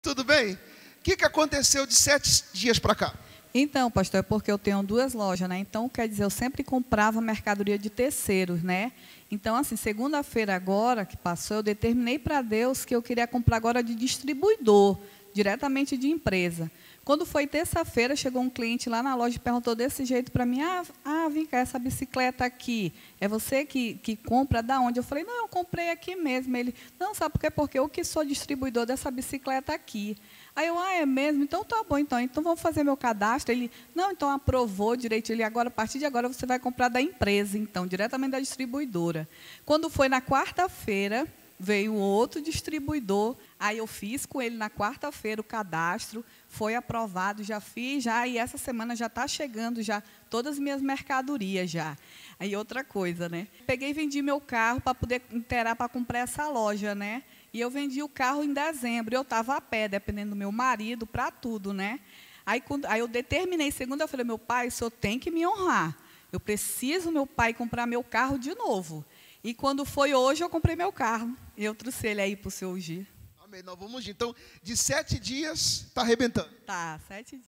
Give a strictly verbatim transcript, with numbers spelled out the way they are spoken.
Tudo bem? O que, que aconteceu de sete dias para cá? Então, pastor, é porque eu tenho duas lojas, né? Então, quer dizer, eu sempre comprava mercadoria de terceiros, né? Então, assim, segunda-feira agora, que passou, eu determinei para Deus que eu queria comprar agora de distribuidor, diretamente de empresa. Quando foi terça-feira, chegou um cliente lá na loja e perguntou desse jeito para mim, ah, ah, vem cá, essa bicicleta aqui, é você que, que compra da onde? Eu falei, não, eu comprei aqui mesmo. Ele, não, sabe por quê? Porque eu que sou distribuidor dessa bicicleta aqui. Aí eu, ah, é mesmo? Então tá bom, então, então vamos fazer meu cadastro. Ele, não, então aprovou direito. Ele, agora, a partir de agora, você vai comprar da empresa, então, diretamente da distribuidora. Quando foi na quarta-feira, veio outro distribuidor, aí eu fiz com ele na quarta-feira o cadastro, foi aprovado, já fiz, já, e essa semana já está chegando já todas as minhas mercadorias já. Aí outra coisa, né? Peguei e vendi meu carro para poder inteirar para comprar essa loja, né? E eu vendi o carro em dezembro, eu estava a pé, dependendo do meu marido, para tudo, né? Aí, quando, aí eu determinei, segunda, eu falei, meu pai, o senhor tem que me honrar. Eu preciso, meu pai, comprar meu carro de novo. E quando foi hoje, eu comprei meu carro. E eu trouxe ele aí para o seu Gir. Amém. Nós vamos, então, de sete dias, está arrebentando. Tá, sete dias.